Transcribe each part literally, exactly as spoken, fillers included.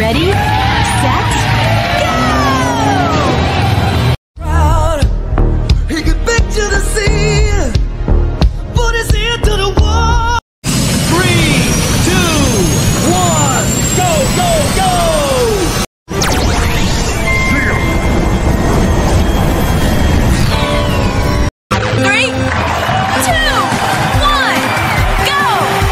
Ready, set, go! Proud, he could picture the sea, put his ear to the wall. Three, two, one, go, go, go! Three, two, one, go!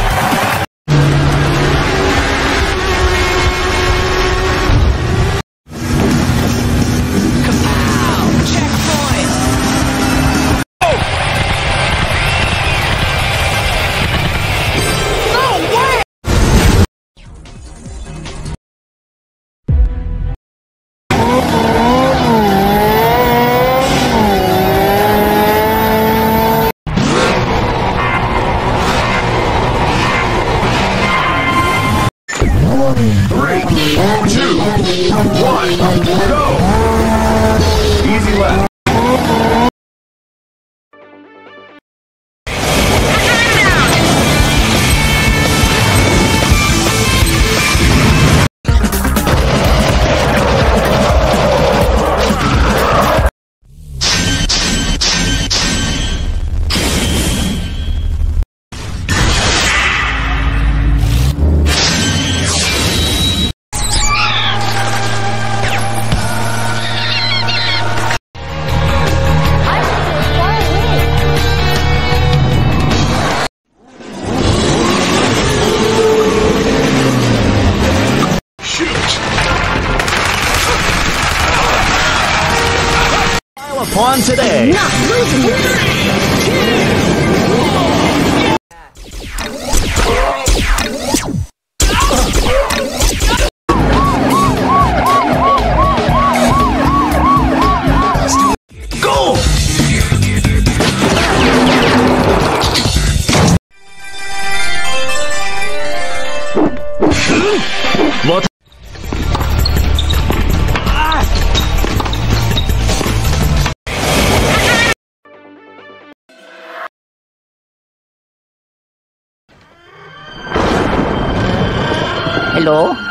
Three, two, one, go! Easy left. Upon today. Not losing it. Go! What? Hello?